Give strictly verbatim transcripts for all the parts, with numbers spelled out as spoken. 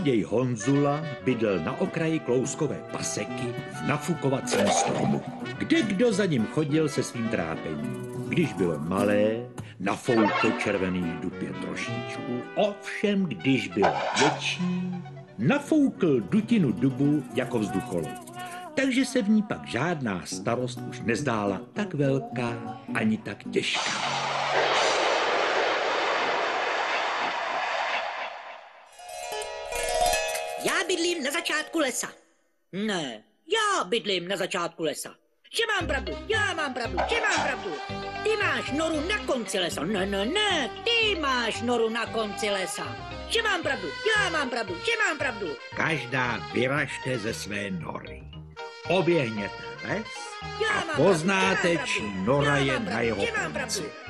zloděj Honzula bydlel na okraji klouskové paseky v nafukovacím stromu, kde kdo za ním chodil se svým trápením. Když bylo malé, nafoukl červený dub jen trošičku, ovšem když bylo větší, nafoukl dutinu dubu jako vzducholoď. Takže se v ní pak žádná starost už nezdála tak velká ani tak těžká. Já bydlím na začátku lesa. Ne, já bydlím na začátku lesa. Že mám pravdu, já mám pravdu, že mám pravdu. Ty máš noru na konci lesa. Ne, ne, ne, ty máš noru na konci lesa. Že mám pravdu, já mám pravdu, že mám pravdu. Každá vyražte ze své nory. Oběhněte les Já a mám poznáte, pravdu, čí já mám nora pravdu, je já mám na pravdu, jeho že mám konci. pravdu.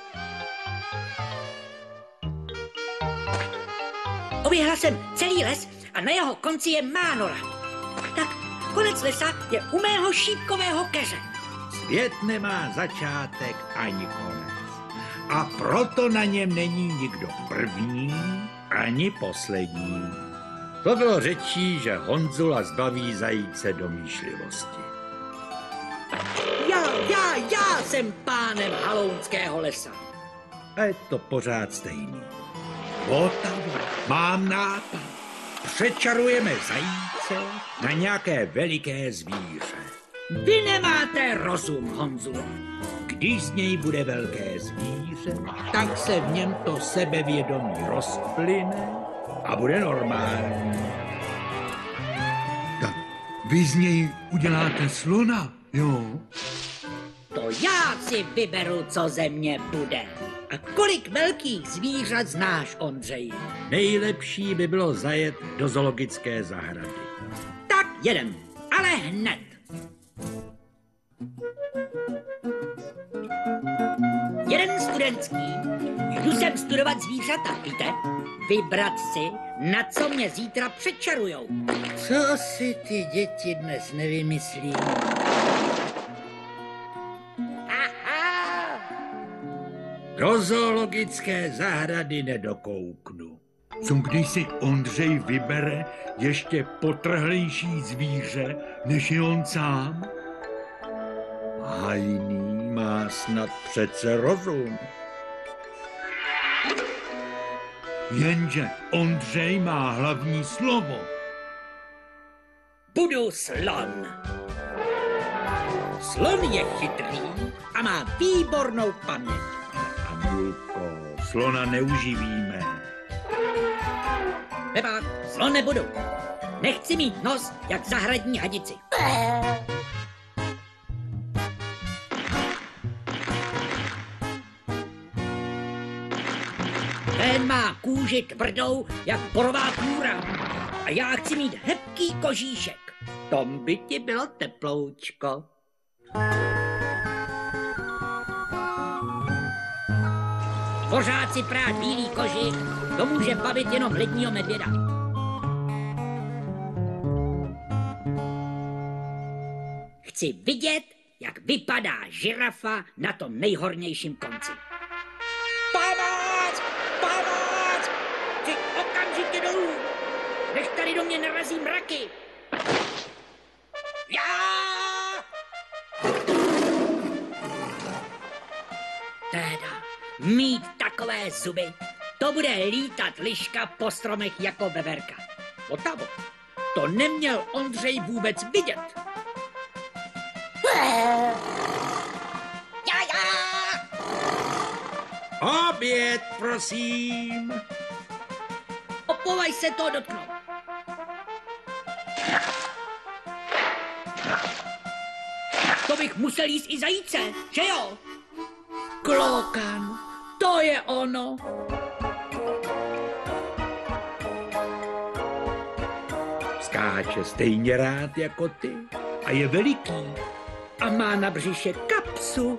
Oběhla jsem celý les a na jeho konci je má nora. Tak konec lesa je u mého šípkového keře. Svět nemá začátek ani konec. A proto na něm není nikdo první ani poslední. To bylo řečí, že Honzula zbaví zajíce domýšlivosti. Já, já, já jsem pánem halounského lesa. A je to pořád stejný. Otavo, mám nápad. Přečarujeme zajíce na nějaké veliké zvíře. Vy nemáte rozum, Honzulo. Když z něj bude velké zvíře, tak se v něm to sebevědomí rozplyne a bude normální. Tak vy z něj uděláte slona, jo? To já si vyberu, co ze mě bude. A kolik velkých zvířat znáš, Ondřej? Nejlepší by bylo zajet do zoologické zahrady. Tak jedem, ale hned. Jeden studentský. Jdu sem studovat zvířata, víte? Vybrat si, na co mě zítra přečarujou. Co si ty děti dnes nevymyslí? Aha! Do zoologické zahrady nedokouknu. Co když si Ondřej vybere ještě potrhlejší zvíře, než je on sám? Hajný má snad přece rozum. Jenže Ondřej má hlavní slovo. Budu slon. Slon je chytrý a má výbornou paměť. Amulko, slona neuživíme. Nebát, slon nebudu. Nechci mít nos jak zahradní hadici. Ten má kůži tvrdou jak borová kůra. A já chci mít hebký kožíšek. Tom by ti bylo teploučko. Pořád si prát bílý kožich, to může bavit jenom ledního medvěda. Chci vidět, jak vypadá žirafa na tom nejhornějším konci. Pomoc! Pomoc! Chci okamžitě dolů, než tady do mě narazí mraky. Já! Teda, mít takové zuby, to bude lítat liška po stromech jako veverka. Otavo, to neměl Ondřej vůbec vidět. Já, já! Oběd, prosím. Opovaj se to dotknout. To bych musel jíst i zajíce, že jo? Klokan, to je ono. Skáče stejně rád jako ty a je veliký. A má na břiše kapsu.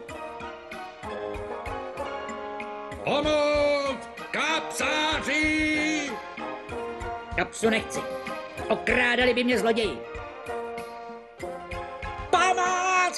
Pomoc! Kapsáři! Kapsu nechci. Okrádali by mě zloději. Pomoc!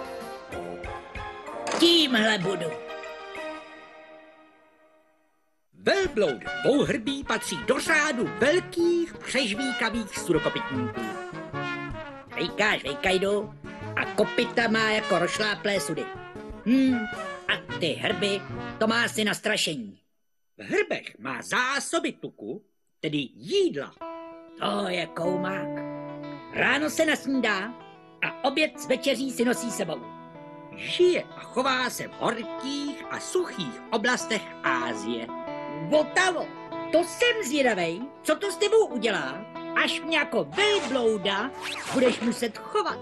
Tímhle budu. Velbloud dvouhrbý patří do řádu velkých přežvíkavých surokopitníků. Žvejká, žvejkajdu a kopita má jako rošláplé sudy. Hmm, a ty hrby, to má si na strašení. V hrbech má zásoby tuku, tedy jídla. To je koumák. Ráno se nasnídá a oběd s večeří si nosí sebou. Žije a chová se v horkých a suchých oblastech Ázie. Votavo, to jsem zvědavej, co to s tebou udělá, až mě jako velblouda budeš muset chovat.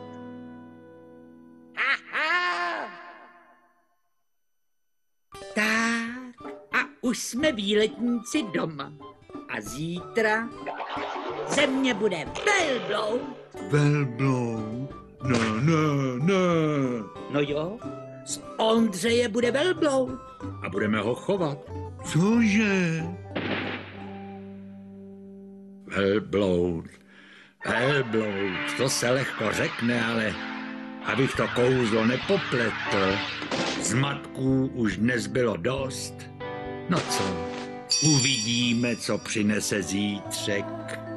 Aha! Tak, a už jsme výletníci doma. A zítra ze mě bude velbloud. Velbloud? Ne, ne, ne. No jo, z Ondřeje bude velbloud. A budeme ho chovat. Cože? Velbloud, velbloud, to se lehko řekne, ale abych to kouzlo nepopletl, zmatků už dnes bylo dost. No co, uvidíme, co přinese zítřek.